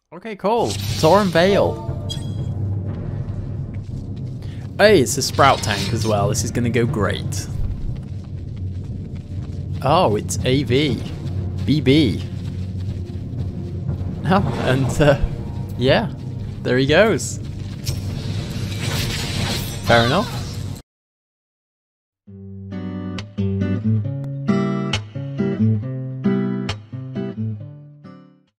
Okay, cool. It's aurum vale. Hey, it's a sprout tank as well. This is going to go great. Oh, it's AV. BB. Oh, and yeah, there he goes. Fair enough.